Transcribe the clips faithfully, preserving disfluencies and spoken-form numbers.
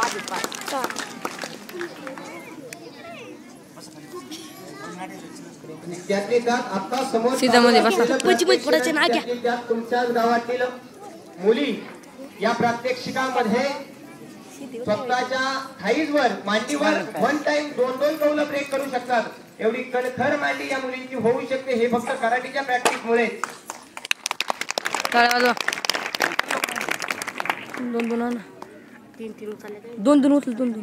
त्यातले त्यात आता समोर सीतामध्ये बसा तुमच्याच गावातील मुली या प्रात्यक्षिकामध्ये स्वतःच्या थाईजवर मांडीवर वन टाइम दोन दोन कौल ब्रेक करू शकतात. एवढी कणखर मांडी या मुलींची होऊ शकते हे फक्त कराटेच्या प्रॅक्टिस मुळे. दोन दोन आण तीन तीन उचलले दोन दोन उचल दोन दोन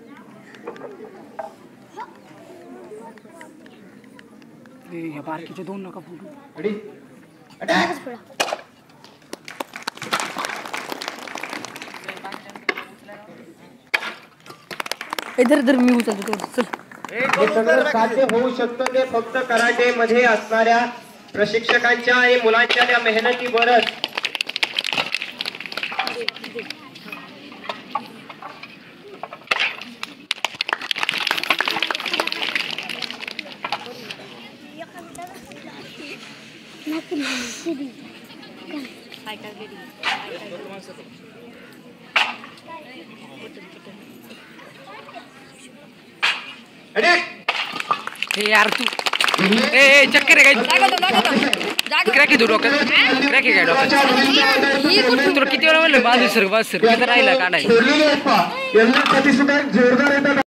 हे बारकीचे दोन नका फुटू. Ready attack. इधर इधर मी उचलतो चल. हे सगळं साध्य होऊ शकतं ते फक्त कराटे मध्ये असणाऱ्या प्रशिक्षकांच्या आणि मुलांच्या त्या मेहनतीवरच. ए यार तू ए ए चक्कर आहे काय क्रॅक आहे तू डोक्यात क्रॅक आहे काय डोक्यात तुला किती वेळा म्हणलं बाजू सर बाजू सर किती राहिला काढाय.